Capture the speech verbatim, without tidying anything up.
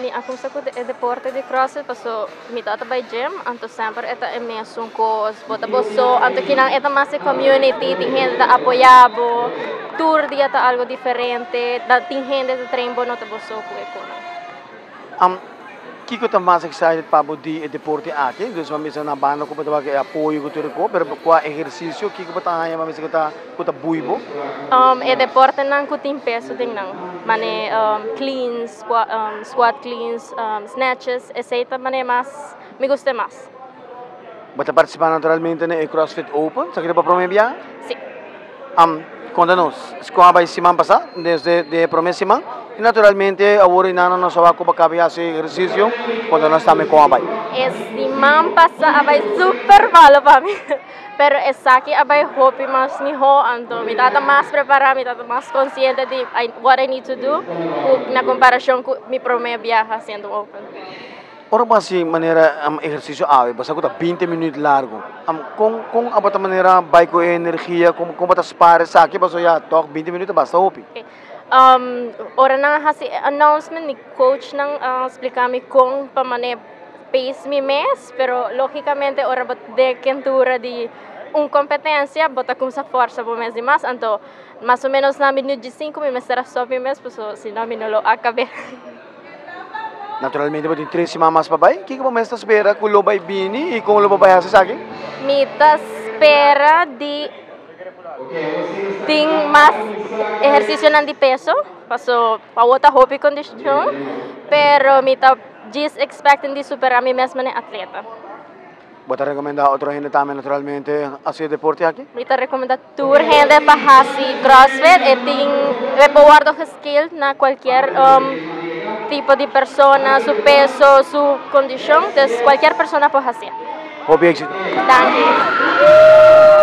mi akong sa de deporte de CrossFit paso mi tata by gym anto sempre eta é mesmo cos bota bosso anto kinang eta mas community ting gente da apoiabo tour dia ta algo diferente da ting gente da treino no ta bosso ku ekona. Um, Kiko tá mais excited para o dia deporte aqui, dus vamos dizer na banda como tá que apoio que tu reco, pero qual exercício Kiko tá aí, vamos dizer que tá que tá buibo. Um, e deporte nang kuting peso ding nang, mane um, cleans, squat, um, squat cleans, um, snatches, essa mane mas, me gusta mais. Você participar naturalmente no CrossFit Open, sabe que para promover? Sim. Um, conta-nos, qual vai semana passada, desde de promessa semana? E naturalmente, agora ainda não sabemos como cabe esse exercício quando nós estamos com a bai. Esse man passa a bai super malo para mim. Pero essa aqui a bai hope mas me ho ando me dá mais preparada, me dá mais consciente de what I need to do na comparação com me promete viajar sendo open. Ora basi maneira um, exercício ave, basta que tá vinte minutos largo. Um, com com a bota maneira bai com energia, como como bota spare aqui, basta já toque vinte minutos basta hope. Okay. Um, ora na hasi announcement ni coach nang uh, explicar mi kung pamane pace mi mes, pero logicamente ora bot de kentura di un competência bota com sa força po mes de mas, anto mais ou menos na minuto de cinco mi mes será só mi mes, pues se não mi no lo acabe. Naturalmente, pode três semanas para bai. Que que você espera com o lobai bini e com o lobai bai asa aqui? Mi ta espera di ting mas ejercicio nan di peso, paso pawota hobby condition, pero mi ta just expecting di superar mi mesma ne atleta. Você recomenda outro gente também naturalmente fazer deporte aqui? Mi ta recomenda tour gente pa hasi CrossFit e ting repoguardo skill na qualquer um, tipo de persona, su peso, su condición, entonces cualquier persona puede hacer. Hobby éxito. Thank you.